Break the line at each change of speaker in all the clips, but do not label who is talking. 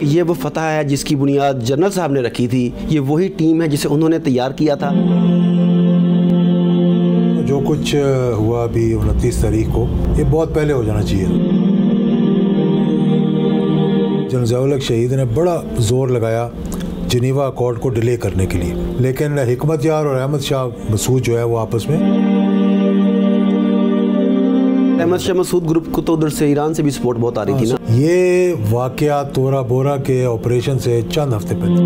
یہ وہ فتح ہے جس کی بنیاد جنرل صاحب نے رکھی تھی، یہ وہی ٹیم ہے جسے انہوں نے تیار کیا تھا۔
جو کچھ ہوا ابھی 29 تاریخ کو، یہ بہت پہلے ہو جانا چاہیے۔ جنرل ضیاء الحق شہید نے بڑا زور لگایا جنیوا اکارڈ کو ڈیلے کرنے کے لیے، لیکن حکمت یار اور احمد شاہ مسعود جو ہے وہ آپس میں
احمد شاہ مسعود گروپ کو تو ادھر سے ایران سے بھی سپورٹ بہت آ رہی تھی نا۔
یہ واقعہ تورا بورا کے آپریشن سے چند ہفتے پہلے۔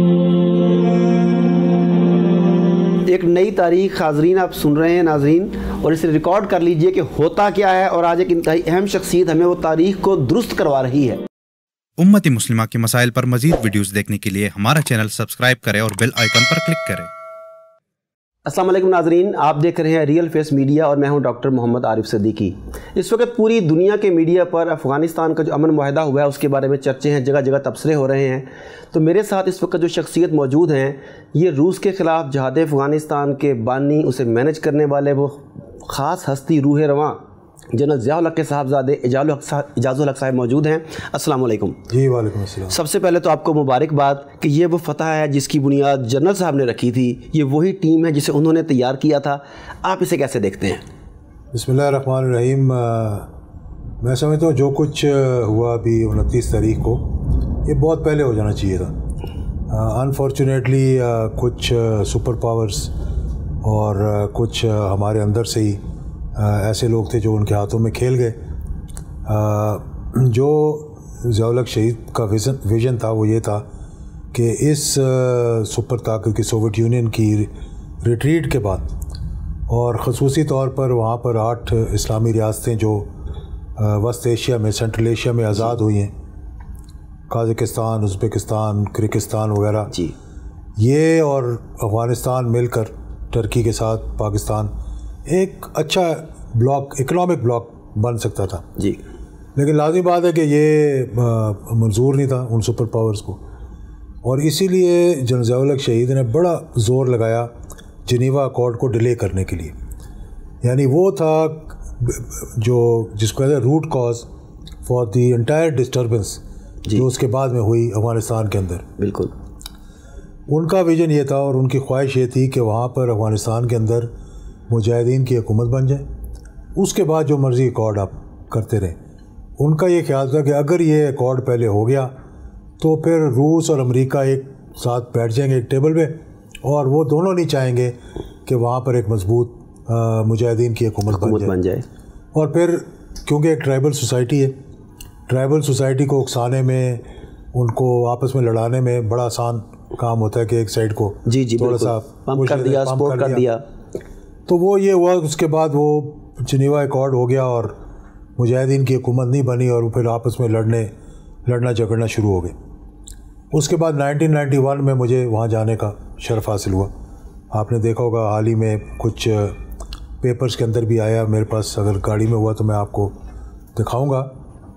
ایک نئی تاریخ حاضرین آپ سن رہے ہیں ناظرین، اور اسے ریکارڈ کر لیجئے کہ ہوتا کیا ہے، اور آج ایک انتہائی اہم شخصیت ہمیں وہ تاریخ کو درست کروا رہی ہے۔
امت مسلمہ کے مسائل پر مزید ویڈیوز دیکھنے کے لیے ہمارا چینل سبسکرائب کریں اور بیل آئیکن پر کلک کریں۔
السلام علیکم ناظرین، آپ دیکھ رہے ہیں ریئل فیس میڈیا اور میں ہوں ڈاکٹر محمد عارف صدیقی۔ اس وقت پوری دنیا کے میڈیا پر افغانستان کا جو امن معاہدہ ہوا ہے اس کے بارے میں چرچے ہیں، جگہ جگہ تبصرے ہو رہے ہیں۔ تو میرے ساتھ اس وقت جو شخصیت موجود ہیں، یہ روس کے خلاف جہاد افغانستان کے بانی، اسے مینج کرنے والے وہ خاص ہستی روح رواں جنرل ضیاء الحق کے صاحبزادے اعجاز الحق صاحب موجود ہیں۔ السلام علیکم۔
جی وعلیکم السلام۔
سب سے پہلے تو آپ کو مبارکباد کہ یہ وہ فتح ہے جس کی بنیاد جنرل صاحب نے رکھی تھی، یہ وہی ٹیم ہے جسے انہوں نے تیار کیا تھا، آپ اسے کیسے دیکھتے ہیں؟
بسم اللہ الرحمن الرحیم۔ میں سمجھتا ہوں جو کچھ ہوا ابھی 29 تاریخ کو، یہ بہت پہلے ہو جانا چاہیے تھا۔ انفارچونیٹلی کچھ سپر پاورز اور کچھ ہمارے اندر سے ہی ایسے لوگ تھے جو ان کے ہاتھوں میں کھیل گئے۔ جو ضیاء الحق شہید کا ویژن تھا وہ یہ تھا کہ اس سپر طاقت کی سوویت یونین کی ریٹریٹ کے بعد، اور خصوصی طور پر وہاں پر 8 اسلامی ریاستیں جو وسط ایشیا میں، سینٹرل ایشیا میں آزاد ہوئی ہیں، قازقستان، ازبکستان، کرغزستان وغیرہ،
جی، یہ
اور افغانستان مل کر ترکی کے ساتھ پاکستان ایک اچھا بلاک، اکنامک بلاک بن سکتا تھا۔
جی،
لیکن لازمی بات ہے کہ یہ منظور نہیں تھا ان سپر پاورز کو، اور اسی لیے جنرل ضیاء الحق شہید نے بڑا زور لگایا جنیوا اکارڈ کو ڈیلے کرنے کے لیے۔ یعنی وہ تھا جو جس کو کہتے ہیں root cause for the entire disturbance جو اس کے بعد میں ہوئی افغانستان کے اندر۔
بالکل،
ان کا ویژن یہ تھا اور ان کی خواہش یہ تھی کہ وہاں پر افغانستان کے اندر مجاہدین کی حکومت بن جائے، اس کے بعد جو مرضی اکارڈ آپ کرتے رہیں۔ ان کا یہ خیال تھا کہ اگر یہ اکارڈ پہلے ہو گیا تو پھر روس اور امریکہ ایک ساتھ بیٹھ جائیں گے ایک ٹیبل پہ، اور وہ دونوں نہیں چاہیں گے کہ وہاں پر ایک مضبوط مجاہدین کی حکومت بن جائے۔ اور پھر کیونکہ ایک ٹرائبل سوسائٹی ہے، ٹرائبل سوسائٹی کو اکسانے میں، ان کو آپس میں لڑانے میں بڑا آسان کام ہوتا ہے کہ ایک سائڈ کو تھوڑا سا
پمپ کر دیا، سپورٹ کر دیا۔
تو وہ یہ ہوا، اس کے بعد وہ جنیوا اکارڈ ہو گیا اور مجاہدین کی حکومت نہیں بنی، اور پھر آپس میں لڑنا جھگڑنا شروع ہو گئے۔ اس کے بعد 1991 میں مجھے وہاں جانے کا شرف حاصل ہوا۔ آپ نے دیکھا ہوگا حال ہی میں کچھ پیپرز کے اندر بھی آیا میرے پاس، اگر گاڑی میں ہوا تو میں آپ کو دکھاؤں گا۔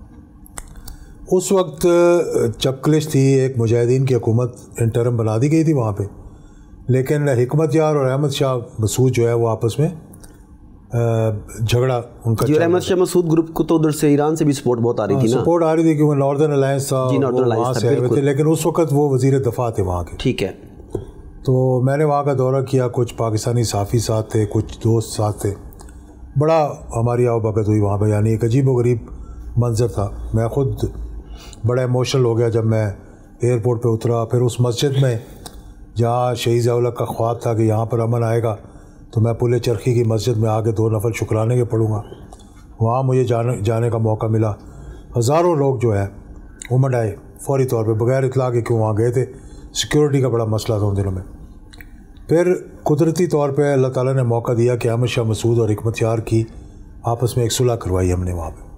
اس وقت چپکلش تھی، ایک مجاہدین کی حکومت انٹرم بنا دی گئی تھی وہاں پہ، لیکن حکمت یار اور احمد شاہ مسعود جو ہے وہ آپس میں جھگڑا ان کا۔
احمد شاہ مسعود گروپ کو تو ادھر سے ایران سے بھی سپورٹ بہت آ رہی تھی نا،
سپورٹ آ رہی تھی کیونکہ ناردرن الائنس تھا، وہاں سے آئے ہوئے تھے، لیکن اس وقت وہ وزیر دفاع تھے وہاں کے۔
ٹھیک ہے۔
تو میں نے وہاں کا دورہ کیا، کچھ پاکستانی صحافی ساتھ تھے، کچھ دوست ساتھ تھے، بڑا ہماری آؤ بھگت ہوئی وہاں پہ، یعنی ایک عجیب و غریب منظر تھا۔ میں خود بڑا ایموشنل ہو گیا جب میں ایئرپورٹ پہ اترا، پھر اس مسجد میں جہاں شہید ضیاء الحق کا خواب تھا کہ یہاں پر امن آئے گا، تو میں پل چرخی کی مسجد میں آ کے 2 نفل شکرانے کے پڑھوں گا، وہاں مجھے جانے کا موقع ملا۔ ہزاروں لوگ جو ہے امڈ آئے فوری طور پہ بغیر اطلاع کے، کیوں وہاں گئے تھے، سیکیورٹی کا بڑا مسئلہ تھا ان دنوں میں۔ پھر قدرتی طور پہ اللہ تعالیٰ نے موقع دیا کہ احمد شاہ مسعود اور حکمت یار کی آپس میں ایک صلح کروائی ہم نے وہاں پہ۔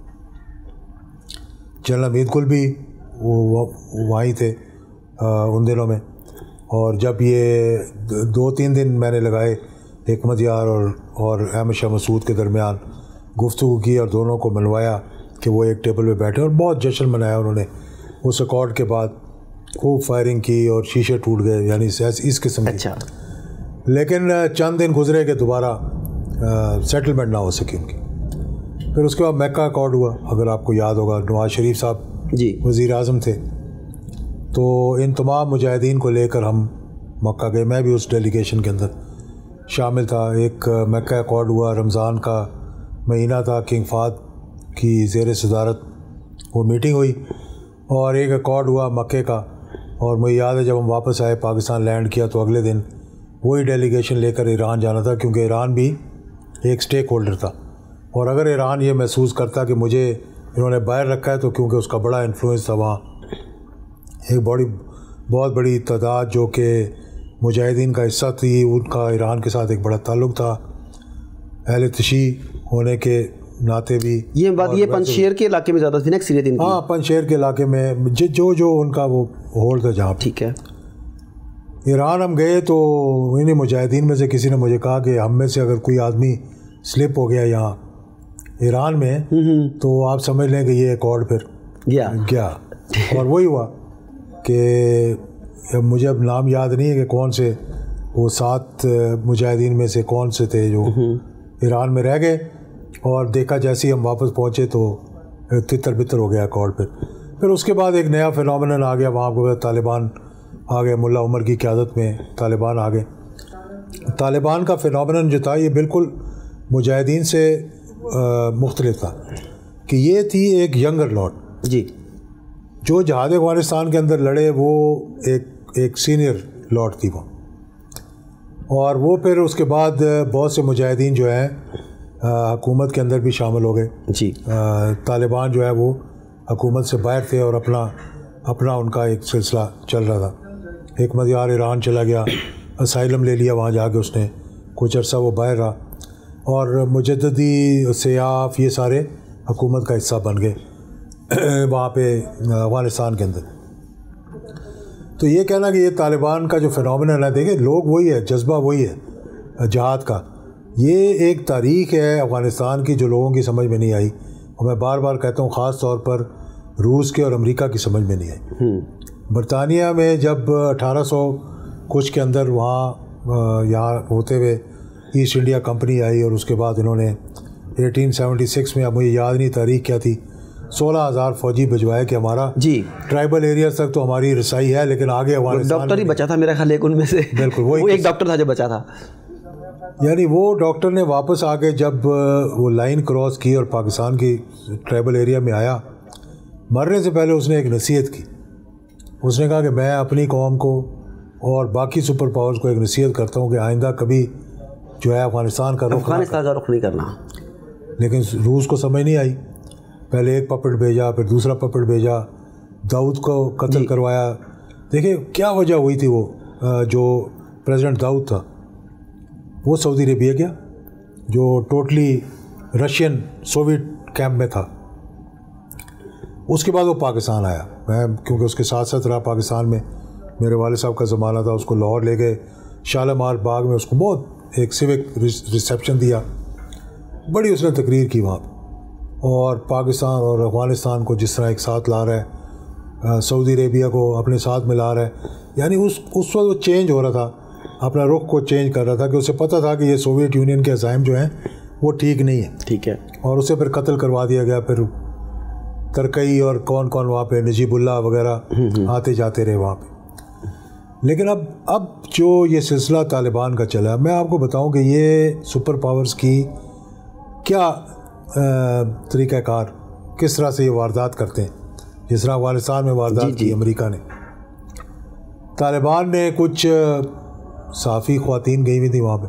جنرل حمید گل بھی وہیں تھے ان دنوں میں، اور جب یہ 2-3 دن میں نے لگائے حکمت یار اور احمد شاہ مسعود کے درمیان گفتگو کی، اور دونوں کو ملوایا کہ وہ ایک ٹیبل پہ بیٹھے، اور بہت جشن منایا انہوں نے۔ اس اکارڈ کے بعد خوب فائرنگ کی اور شیشے ٹوٹ گئے، یعنی اس قسم کی۔
اچھا،
لیکن چند دن گزرے کہ دوبارہ سیٹلمنٹ نہ ہو سکی ان کی۔ پھر اس کے بعد میکہ اکارڈ ہوا، اگر آپ کو یاد ہوگا، نواز شریف صاحب
جی
وزیر اعظم تھے، تو ان تمام مجاہدین کو لے کر ہم مکہ گئے. میں بھی اس ڈیلیگیشن کے اندر شامل تھا. ایک مکہ ایکارڈ ہوا, رمضان کا مہینہ تھا, کنگ فہد کی زیر صدارت وہ میٹنگ ہوئی, اور ایک ایکارڈ ہوا مکے کا. اور مجھے یاد ہے جب ہم واپس آئے پاکستان لینڈ کیا تو اگلے دن وہی ڈیلیگیشن لے کر ایران جانا تھا, کیونکہ ایران بھی ایک سٹیک ہولڈر تھا. اور اگر ایران یہ محسوس کرتا کہ مجھے انہوں نے باہر رکھا ہے تو کیونکہ اس کا بڑا انفلوئنس تھا وہاں, ایک بہت بڑی تعداد جو کہ مجاہدین کا حصہ تھی, ان کا ایران کے ساتھ ایک بڑا تعلق تھا, اہل تشیع ہونے کے ناطے بھی.
یہ بات یہ پنجشیر کے علاقے میں زیادہ تھی نا اکثریت ان کی؟
ہاں, پنجشیر کے علاقے میں جو ان کا وہ ہولڈ تھا جہاں.
ٹھیک ہے.
ایران ہم گئے تو انہیں مجاہدین میں سے کسی نے مجھے کہا کہ ہم میں سے اگر کوئی آدمی سلپ ہو گیا یہاں ایران میں تو آپ سمجھ لیں کہ یہ ایکارڈ پھر گیا. اور وہی ہوا کہ مجھے اب نام یاد نہیں ہے کہ کون سے وہ 7 مجاہدین میں سے کون سے تھے جو ایران میں رہ گئے, اور دیکھا جیسے ہی ہم واپس پہنچے تو تتر بتر ہو گیا ایکارڈ پھر اس کے بعد ایک نیا فینومینن آ گیا وہاں پہ, طالبان آ گئے, ملا عمر کی قیادت میں طالبان آ گئے. طالبان کا فینومینن جو تھا یہ بالکل مجاہدین سے مختلف تھا کہ یہ تھی ایک ینگر لاٹ.
جی.
جو جہاد افغانستان کے اندر لڑے وہ ایک سینئر لاٹ تھی وہ, اور وہ پھر اس کے بعد بہت سے مجاہدین جو ہیں حکومت کے اندر بھی شامل ہو گئے.
جی.
طالبان جو ہے وہ حکومت سے باہر تھے اور اپنا ان کا ایک سلسلہ چل رہا تھا. حکمت یار ایران چلا گیا, اسائلم لے لیا وہاں جا کے اس نے, کچھ عرصہ وہ باہر رہا, اور مجددی سیاف یہ سارے حکومت کا حصہ بن گئے وہاں پہ افغانستان کے اندر. تو یہ کہنا کہ یہ طالبان کا جو فینومینن ہے, دیکھیں لوگ وہی ہے, جذبہ وہی ہے جہاد کا. یہ ایک تاریخ ہے افغانستان کی جو لوگوں کی سمجھ میں نہیں آئی, اور میں بار بار کہتا ہوں خاص طور پر روس کے اور امریکہ کی سمجھ میں نہیں آئی. برطانیہ میں جب 1800 کچھ کے اندر وہاں یہاں ہوتے ہوئے ایسٹ انڈیا کمپنی آئی, اور اس کے بعد انہوں نے 1876 میں, اب مجھے یاد نہیں تاریخ کیا تھی, 16,000 فوجی بھجوائے کہ ہمارا ٹرائبل ایریاز تک تو ہماری رسائی ہے, لیکن آگے افغانستان
ڈاکٹر ہی بچا تھا میرا خیال ایک ان میں سے.
بالکل
وہ ایک ڈاکٹر تھا جو بچا تھا.
یعنی وہ ڈاکٹر نے واپس آ کے جب وہ لائن کراس کی اور پاکستان کی ٹرائبل ایریا میں آیا, مرنے سے پہلے اس نے ایک نصیحت کی. اس نے کہا کہ میں اپنی قوم کو اور باقی سپر پاورز کو ایک نصیحت کرتا ہوں کہ آئندہ کبھی جو ہے افغانستان کا رخ
نہیں کرنا.
لیکن روس کو سمجھ نہیں آئی, پہلے ایک پپٹ بھیجا, پھر دوسرا پپٹ بھیجا, داؤد کو قتل کروایا. دیکھیں کیا وجہ ہوئی تھی, وہ جو پریزیڈنٹ داؤد تھا وہ سعودی عربیہ گیا جو ٹوٹلی رشین سوویٹ کیمپ میں تھا. اس کے بعد وہ پاکستان آیا, میں کیونکہ اس کے ساتھ ساتھ رہا پاکستان میں, میرے والد صاحب کا زمانہ تھا, اس کو لاہور لے گئے, شالمار باغ میں اس کو بہت ایک سیوک ریسیپشن دیا, بڑی اس نے تقریر کی وہاں, اور پاکستان اور افغانستان کو جس طرح ایک ساتھ لا رہا ہے, سعودی عربیہ کو اپنے ساتھ ملا رہا ہے. یعنی اس وقت وہ چینج ہو رہا تھا, اپنا رخ کو چینج کر رہا تھا, کہ اسے پتہ تھا کہ یہ سوویت یونین کے عزائم جو ہیں وہ ٹھیک نہیں ہے.
ٹھیک ہے. اور
اسے پھر قتل کروا دیا گیا. پھر ترکئی اور کون وہاں پہ نجیب اللہ وغیرہ آتے جاتے رہے وہاں پہ. لیکن اب جو یہ سلسلہ طالبان کا چلا, میں آپ کو بتاؤں کہ یہ سپر پاورز کی کیا طریقہ کار, کس طرح سے یہ واردات کرتے ہیں. جس طرح افغانستان میں واردات کی امریکہ نے, طالبان نے کچھ صحافی خواتین گئی ہوئی تھی وہاں پہ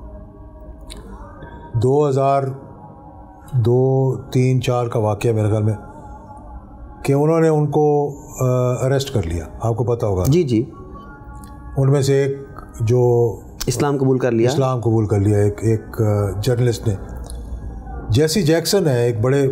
2002 3 4 کا واقعہ میرے خیال میں, کہ انہوں نے ان کو اریسٹ کر لیا. آپ کو پتہ ہوگا.
جی.
ان میں سے ایک جو
اسلام قبول کر لیا
ایک جرنلسٹ نے, جیسی جیکسن ہے, ایک بڑے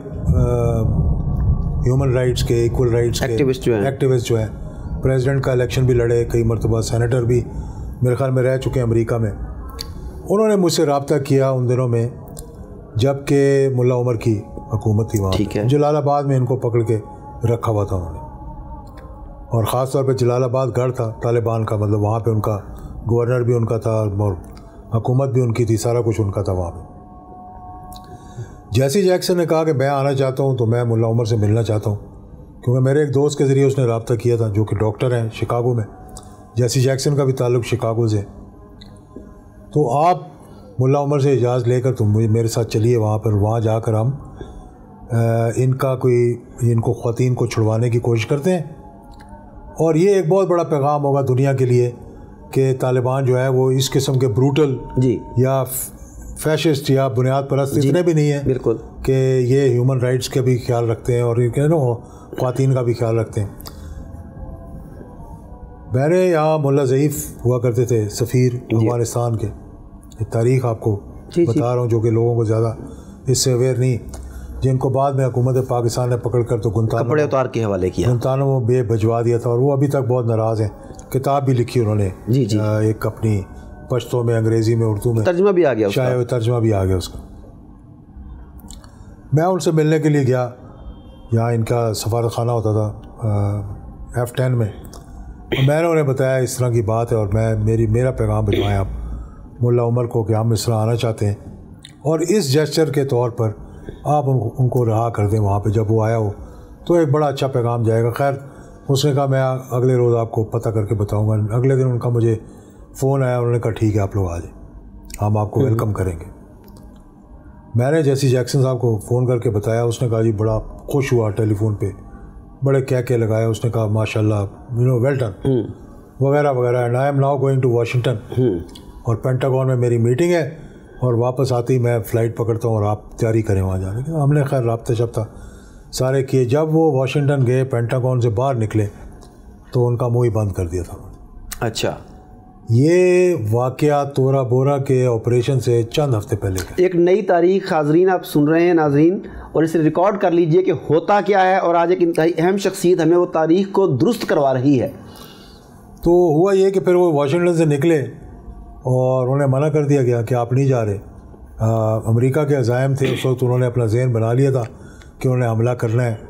ہیومن رائٹس کے, ایکول رائٹس کے ایکٹیوسٹ جو ہیں, پریزیڈنٹ کا الیکشن بھی لڑے, کئی مرتبہ سینیٹر بھی میرے خیال میں رہ چکے ہیں امریکہ میں. انہوں نے مجھ سے رابطہ کیا ان دنوں میں جب کہ ملا عمر کی حکومت تھی وہاں. جلال آباد میں ان کو پکڑ کے رکھا ہوا تھا انہوں نے, اور خاص طور پہ جلال آباد گڑھ تھا طالبان کا, مطلب وہاں پہ ان کا گورنر بھی ان کا تھا اور حکومت بھی ان کی تھی, سارا کچھ ان کا تھا وہاں پہ. جیسی جیکسن نے کہا کہ میں آنا چاہتا ہوں تو میں ملا عمر سے ملنا چاہتا ہوں, کیونکہ میرے ایک دوست کے ذریعے اس نے رابطہ کیا تھا جو کہ ڈاکٹر ہیں شکاگو میں. جیسی جیکسن کا بھی تعلق شکاگو سے. تو آپ ملا عمر سے اجازت لے کر تم میرے ساتھ چلیے وہاں پر. وہاں جا کر ہم ان کو خواتین کو چھڑوانے کی کوشش کرتے ہیں. اور یہ ایک بہت بڑا پیغام ہوگا دنیا کے لیے کہ طالبان جو ہے وہ اس قسم کے بروٹل یا فیشسٹ یا بنیاد پرست اتنے بھی نہیں ہیں
بالکل
کہ یہ ہیومن رائٹس کا بھی خیال رکھتے ہیں اور خواتین کا بھی خیال رکھتے ہیں. میرے یہاں ملا ضعیف ہوا کرتے تھے سفیر افغانستان کے. یہ تاریخ آپ کو بتا رہا ہوں جو کہ لوگوں کو زیادہ اس سے اویئر نہیں, جن کو بعد میں حکومت پاکستان نے پکڑ کر تو
کپڑے اتار کے حوالے کیا,
گنتانو بے بھجوا دیا تھا. اور وہ ابھی تک بہت ناراض ہیں. کتاب بھی لکھی انہوں نے ایک اپنی پشتو میں, انگریزی میں, اردو میں,
ترجمہ بھی آ گیا,
شاید ترجمہ بھی آ گیا اس کا. میں ان سے ملنے کے لیے گیا. یہاں ان کا سفارت خانہ ہوتا تھا F10 میں. اور میں نے انہیں بتایا اس طرح کی بات ہے اور میرا پیغام بھجوائیں آپ ملا عمر کو کہ ہم اس طرح آنا چاہتے ہیں اور اس جیسچر کے طور پر آپ ان کو رہا کر دیں وہاں پہ. جب وہ آیا ہو تو ایک بڑا اچھا پیغام جائے گا. خیر اس نے کہا میں اگلے روز آپ کو پتہ کر کے بتاؤں گا. اگلے دن ان کا مجھے فون آیا, انہوں نے کہا ٹھیک ہے آپ لوگ آ جائیں, ہم آپ کو ویلکم کریں گے. میں نے جیسی جیکسن صاحب کو فون کر کے بتایا. اس نے کہا جی بڑا خوش ہوا ٹیلی فون پہ, بڑے کہہ لگایا. اس نے کہا ماشاء اللہ ویل ڈن وغیرہ وغیرہ. And I am now going to Washington, اور پینٹاگون میں میری میٹنگ ہے اور واپس آتی میں فلائٹ پکڑتا ہوں اور آپ تیاری کریں وہاں جانے کی. ہم نے خیر رابطہ شابطہ سارے کیے. جب وہ واشنگٹن گئے, پینٹاگون سے باہر نکلے تو ان کا منہ ہی بند کر دیا تھا.
اچھا,
یہ واقعہ تورا بورا کے آپریشن سے چند ہفتے پہلے کا.
ایک نئی تاریخ حاضرین آپ سن رہے ہیں ناظرین, اور اسے ریکارڈ کر لیجئے کہ ہوتا کیا ہے. اور آج ایک انتہائی اہم شخصیت ہمیں وہ تاریخ کو درست کروا رہی ہے.
تو ہوا یہ کہ پھر وہ واشنگٹن سے نکلے اور انہیں منع کر دیا گیا کہ آپ نہیں جا رہے. امریکہ کے عزائم تھے اس وقت, انہوں نے اپنا ذہن بنا لیا تھا کہ انہوں نے حملہ کرنا ہے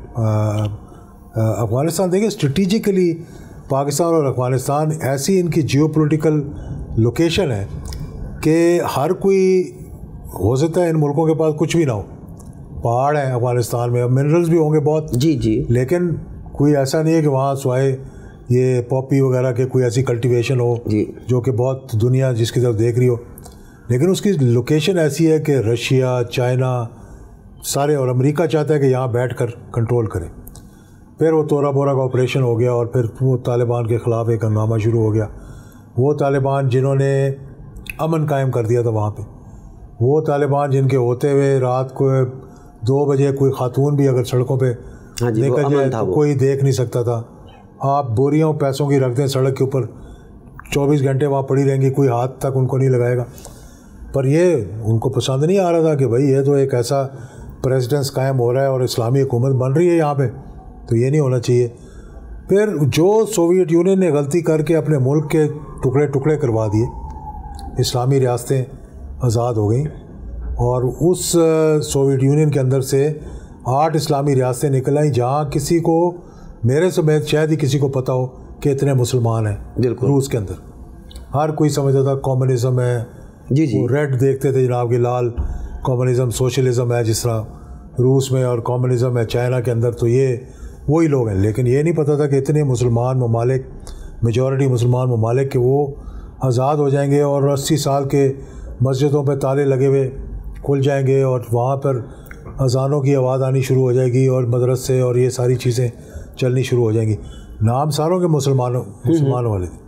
افغانستان. دیکھیں اسٹریٹجیکلی پاکستان اور افغانستان ایسی ان کی جیو پولیٹیکل لوکیشن ہے کہ ہر کوئی ہو سکتا ہے ان ملکوں کے پاس کچھ بھی نہ ہو. پہاڑ ہیں افغانستان میں, اب منرلز بھی ہوں گے بہت, لیکن کوئی ایسا نہیں ہے کہ وہاں سوائے یہ پاپی وغیرہ کے کوئی ایسی کلٹیویشن ہو جو کہ بہت دنیا جس کی طرف دیکھ رہی ہو. لیکن اس کی لوکیشن ایسی ہے کہ رشیا, چائنا سارے, اور امریکہ چاہتا ہے کہ یہاں بیٹھ کر کنٹرول کرے. پھر وہ تورا بورا کا آپریشن ہو گیا اور پھر وہ طالبان کے خلاف ایک ہنگامہ شروع ہو گیا. وہ طالبان جنہوں نے امن قائم کر دیا تھا وہاں پہ, وہ طالبان جن کے ہوتے ہوئے رات کو 2 بجے کوئی خاتون بھی اگر سڑکوں پہ نکل جائے تو کوئی دیکھ نہیں سکتا تھا. آپ بوریوں پیسوں کی رکھ دیں سڑک کے اوپر, 24 گھنٹے وہاں پڑی رہیں گی, کوئی ہاتھ تک ان کو نہیں لگائے گا. پر یہ ان کو پسند نہیں آ رہا تھا کہ بھائی یہ تو ایک ایسا پریزیڈنس قائم ہو رہا ہے اور اسلامی حکومت بن رہی ہے یہاں پہ, تو یہ نہیں ہونا چاہیے. پھر جو سوویت یونین نے غلطی کر کے اپنے ملک کے ٹکڑے ٹکڑے کروا دیے, اسلامی ریاستیں آزاد ہو گئیں, اور اس سوویت یونین کے اندر سے 8 اسلامی ریاستیں نکل آئیں جہاں کسی کو, میرے سمیت شاید ہی کسی کو پتہ ہو کہ اتنے مسلمان ہیں. روس کے اندر ہر کوئی سمجھتا تھا کمیونزم ہے, وہ ریڈ دیکھتے تھے جناب کہ لال کمیونزم, سوشلزم ہے جس طرح روس میں, اور کمیونزم ہے چائنا کے اندر, تو یہ وہی لوگ ہیں. لیکن یہ نہیں پتہ تھا کہ اتنے مسلمان ممالک, میجورٹی مسلمان ممالک, کہ وہ آزاد ہو جائیں گے اور 80 سال کے مسجدوں پہ تالے لگے ہوئے کھل جائیں گے اور وہاں پر اذانوں کی آواز آنی شروع ہو جائے گی اور مدرسے اور یہ ساری چیزیں چلنی شروع ہو جائیں گی. نام ساروں کے مسلمانوں والے تھے.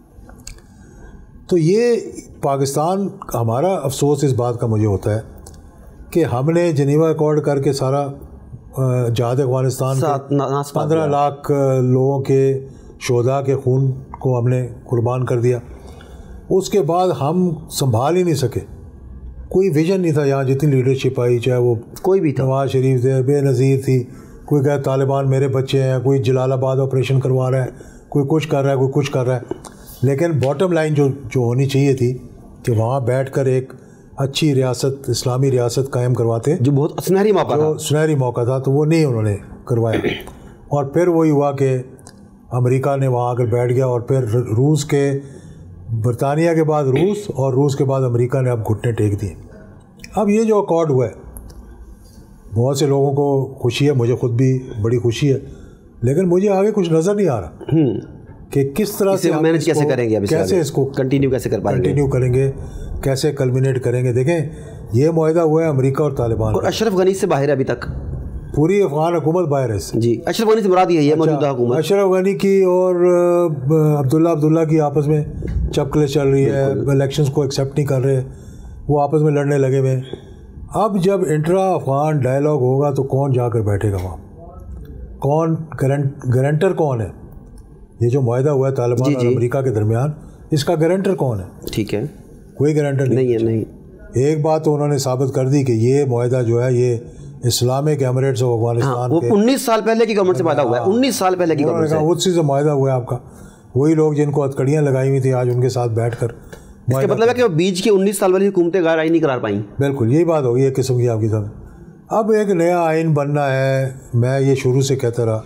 تو یہ پاکستان, ہمارا افسوس اس بات کا مجھے ہوتا ہے کہ ہم نے جنیوا ایکارڈ کر کے سارا جہاد افغانستان کے 15 لاکھ لوگوں کے شہداء کے خون کو ہم نے قربان کر دیا. اس کے بعد ہم سنبھال ہی نہیں سکے. کوئی ویژن نہیں تھا یہاں, جتنی لیڈرشپ آئی, چاہے وہ کوئی بھی نواز شریف تھے, بے نظیر تھی, کوئی کہے طالبان میرے بچے ہیں, کوئی جلال آباد آپریشن کروا رہا ہے, کوئی کچھ کر رہا ہے, کوئی کچھ کر رہا ہے. لیکن باٹم لائن جو ہونی چاہیے تھی کہ وہاں بیٹھ کر ایک اچھی ریاست, اسلامی ریاست قائم کرواتے,
جو بہت
سنہری موقع تھا, تو وہ نہیں انہوں نے کروایا. اور پھر وہی ہوا کہ امریکہ نے وہاں آ کر بیٹھ گیا, اور پھر روس کے, برطانیہ کے بعد روس, اور روس کے بعد امریکہ نے اب گھٹنے ٹیک دیے. اب یہ جو اکارڈ ہوا ہے, بہت سے لوگوں کو خوشی ہے, مجھے خود بھی بڑی خوشی ہے. لیکن مجھے آگے کچھ نظر نہیں آ رہا کہ کس طرح سے
مینیج کیسے کریں گے،
کیسے اس کو
کنٹینیو کیسے کر پائیں گے،
کنٹینیو کریں گے، کیسے کلمینیٹ کریں گے. دیکھیں یہ معاہدہ ہوا ہے امریکہ اور طالبان،
اور اشرف غنی سے باہر ہے ابھی تک
پوری افغان حکومت باہر ہے اس سے.
جی اشرف غنی سے مراد یہی ہے موجودہ حکومت.
اشرف غنی کی اور عبداللہ کی آپس میں چپکلے چل رہی ہے، الیکشنز کو ایکسیپٹ نہیں کر رہے، وہ آپس میں لڑنے لگے ہوئے. اب جب انٹرا افغان ڈائلاگ ہوگا تو کون جا کر بیٹھے گا وہاں؟ کون گارنٹر کون ہے؟ یہ جو معاہدہ ہوا ہے طالبان اور امریکہ کے درمیان، اس کا گارنٹر کون ہے؟
ٹھیک ہے،
کوئی گارنٹر نہیں ہے. نہیں، ایک بات تو انہوں نے ثابت کر دی کہ یہ معاہدہ جو ہے یہ اسلامک ایمریٹس آف افغانستان کے
19 سال پہلے کی گورنمنٹ سے معاہدہ ہوا ہے، 19 سال پہلے کی گورنمنٹ سے.
اسی سے معاہدہ ہوا ہے آپ کا. وہی لوگ جن کو ہتکڑیاں لگائی ہوئی تھی آج ان کے ساتھ بیٹھ کر،
اس کا مطلب ہے کہ وہ بیچ کی 19 سال والی حکومتیں غیر آئینی قرار پائیں.
بالکل یہی بات ہوگی ایک قسم کی آپ کی طرف. اب ایک نیا آئین بننا ہے. میں یہ شروع سے کہتا رہا،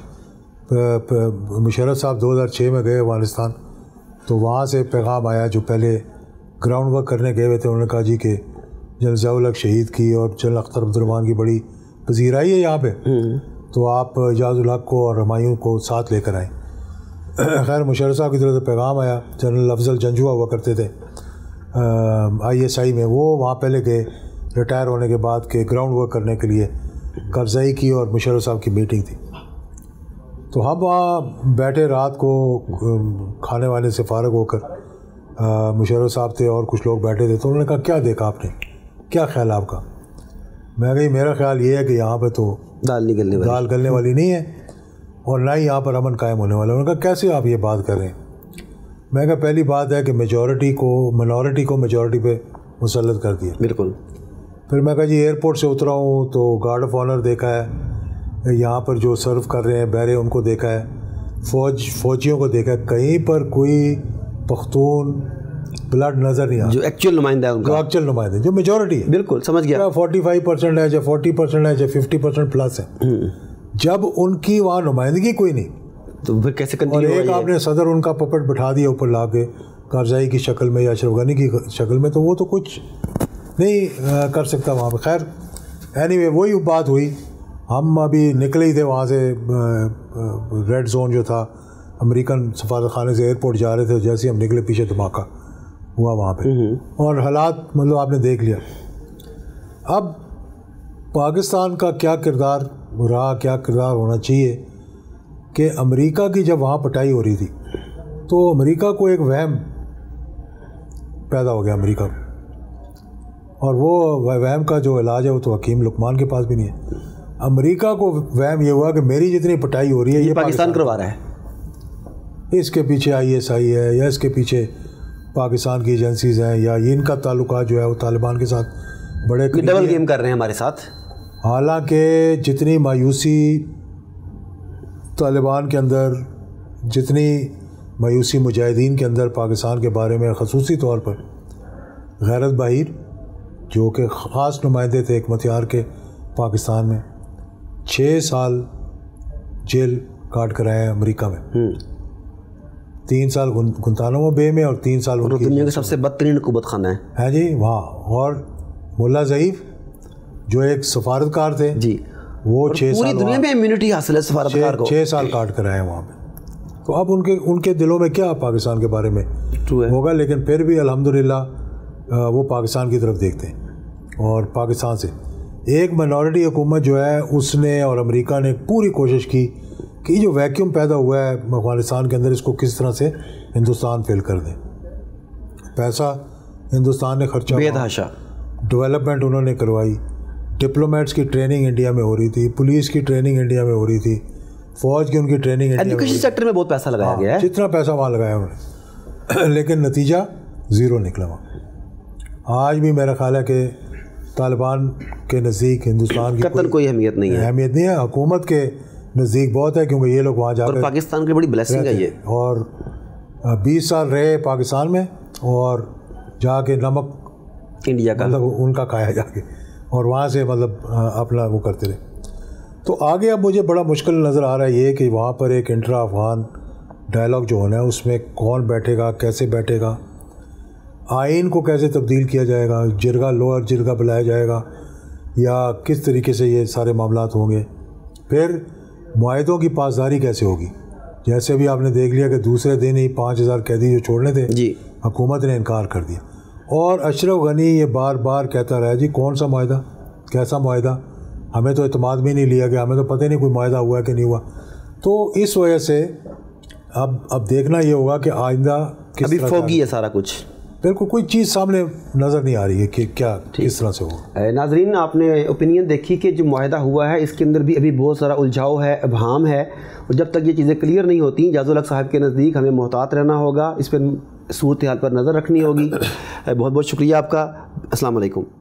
مشرف صاحب 2006 میں گئے افغانستان تو وہاں سے پیغام آیا، جو پہلے گراؤنڈ ورک کرنے گئے ہوئے تھے انہوں نے کہا جی کہ جنرل ضیاء الحق شہید کی اور جنرل اختر عبد الرحمان کی بڑی پذیرائی ہے یہاں پہ، تو آپ اعجاز الحق کو اور ہمایوں کو ساتھ لے کر آئیں. خیر مشرف صاحب کی طرف سے پیغام آیا. جنرل افضل جنجوہ ہوا کرتے تھے ISI میں، وہ وہاں پہلے گئے ریٹائر ہونے کے بعد کہ گراؤنڈ ورک کرنے کے لیے. کرزئی کی اور مشرف صاحب کی میٹنگ تھی، تو ہم وہاں بیٹھے رات کو کھانے وانے سے فارغ ہو کر. مشرف صاحب تھے اور کچھ لوگ بیٹھے تھے، تو انہوں نے کہا کیا دیکھا آپ نے، کیا خیال آپ کا؟ میں کہا میرا خیال یہ ہے کہ یہاں پہ تو
دال گلنے
والی نہیں ہے اور نہ ہی یہاں پر امن قائم ہونے والا. انہوں نے کہا کیسے آپ یہ بات کر رہے ہیں؟ میں کہا پہلی بات ہے کہ منورٹی کو میجورٹی پہ مسلط کر دیا.
بالکل.
پھر میں کہا جی ایئرپورٹ سے اترا ہوں تو گارڈ آف آنر دیکھا ہے، یہاں پر جو سرو کر رہے ہیں بہرے ان کو دیکھا ہے، فوجیوں کو دیکھا ہے، کہیں پر کوئی پختون بلڈ نظر نہیں آتا.
جو ایکچوئل نمائندہ ہے ان کا،
جو ایکچوئل نمائندہ جو میجورٹی ہے. بالکل
سمجھ گیا.
45% ہے، چاہے 40% ہے، چاہے 50% پلس ہے. جب ان کی وہاں نمائندگی کوئی نہیں
تو پھر کیسے
اور ایک آپ نے صدر ان کا پپٹ بٹھا دیا اوپر لا کے کرزئی کی شکل میں یا اشرف غنی کی شکل میں، تو وہ تو کچھ نہیں کر سکتا وہاں پہ. خیر اینی وے وہی بات ہوئی. ہم ابھی نکلے ہی تھے وہاں سے، ریڈ زون جو تھا امریکن سفارت خانے سے ایئرپورٹ جا رہے تھے، جیسے ہم نکلے پیچھے دھماکہ ہوا وہاں پہ اور حالات مطلب آپ نے دیکھ لیا. اب پاکستان کا کیا کردار رہا، کیا کردار ہونا چاہیے کہ امریکہ کی جب وہاں پٹائی ہو رہی تھی تو امریکہ کو ایک وہم پیدا ہو گیا امریکہ کو، اور وہ وہم کا جو علاج ہے وہ تو حکیم لقمان کے پاس بھی نہیں ہے. امریکہ کو وہم یہ ہوا کہ میری جتنی پٹائی ہو رہی ہے یہ
پاکستان کروا رہا ہے،
اس کے پیچھے ISI ہے یا اس کے پیچھے پاکستان کی ایجنسیز ہیں یا ان کا تعلقات جو ہے وہ طالبان کے ساتھ بڑے
ڈبل گیم کر رہے ہیں ہمارے ساتھ.
حالانکہ جتنی مایوسی طالبان کے اندر، جتنی مایوسی مجاہدین کے اندر پاکستان کے بارے میں، خصوصی طور پر غیرت بہیر جو کہ خاص نمائندے تھے حکمت یار کے پاکستان میں، 6 سال جیل کاٹ کر آئے ہیں امریکہ میں. 3 سال گنتانمو بے میں اور 3 سال
دنیا کا سب سے بدترین قوت خانہ ہے
جی وہاں. اور ملا ضعیف جو ایک سفارتکار تھے
جی،
وہ 6 سال
پوری دنیا میں امیونٹی حاصل ہے سفارتکار کو،
6 سال کاٹ کر آئے ہیں وہاں پہ. تو اب ان کے دلوں میں کیا پاکستان کے بارے میں ہوگا، لیکن پھر بھی الحمدللہ وہ پاکستان کی طرف دیکھتے ہیں. اور پاکستان سے ایک مائنورٹی حکومت جو ہے اس نے اور امریکہ نے پوری کوشش کی کہ جو ویکیوم پیدا ہوا ہے افغانستان کے اندر اس کو کس طرح سے ہندوستان فل کر دیں. پیسہ ہندوستان نے خرچہ،
بے تحاشا
ڈیولپمنٹ انہوں نے کروائی، ڈپلومیٹس کی ٹریننگ انڈیا میں ہو رہی تھی، پولیس کی ٹریننگ انڈیا میں ہو رہی تھی، فوج کی ان کی ٹریننگ انڈیا میں،
ایجوکیشن سیکٹر میں بہت پیسہ لگایا گیا ہے،
جتنا پیسہ وہاں لگایا انہوں نے، لیکن نتیجہ زیرو نکلا وہاں. آج بھی میرا خیال ہے کہ طالبان کے نزدیک ہندوستان کی
قطر کوئی اہمیت نہیں
ہے، حکومت کے نزدیک بہت ہے، کیونکہ یہ لوگ وہاں جا کر
پاکستان کی بڑی بلیسنگ ہے یہ.
اور 20 سال رہے پاکستان میں اور جا کے نمک
انڈیا کا
مطلب ان کا کھایا جا کے، اور وہاں سے مطلب اپنا وہ کرتے رہے. تو آگے اب مجھے بڑا مشکل نظر آ رہا ہے یہ کہ وہاں پر ایک انٹرا افغان ڈائلاگ جو ہونا ہے اس میں کون بیٹھے گا، کیسے بیٹھے گا، آئین کو کیسے تبدیل کیا جائے گا، جرگہ لوئر جرگہ بلایا جائے گا یا کس طریقے سے یہ سارے معاملات ہوں گے. پھر معاہدوں کی پاسداری کیسے ہوگی؟ جیسے ابھی آپ نے دیکھ لیا کہ دوسرے دن ہی 5000 قیدی جو چھوڑنے تھے
جی
حکومت نے انکار کر دیا، اور اشرف غنی یہ بار بار کہتا رہا جی کون سا معاہدہ، کیسا معاہدہ، ہمیں تو اعتماد بھی نہیں لیا گیا، ہمیں تو پتہ نہیں کوئی معاہدہ ہوا ہے کہ نہیں ہوا۔ تو اس وجہ سے اب دیکھنا یہ ہوگا کہ آئندہ
ابھی فوگی ہے سارا کچھ،
بالکل کوئی چیز سامنے نظر نہیں آ رہی ہے کہ کیا کس طرح سے ہوگا۔
ناظرین آپ نے اوپینین دیکھی کہ جو معاہدہ ہوا ہے اس کے اندر بھی ابھی بہت سارا الجھاؤ ہے، ابہام ہے، اور جب تک یہ چیزیں کلیئر نہیں ہوتی جاز الحق صاحب کے نزدیک ہمیں محتاط رہنا ہوگا، اس پر صورتحال پر نظر رکھنی ہوگی۔ بہت بہت شکریہ آپ کا، السلام علیکم۔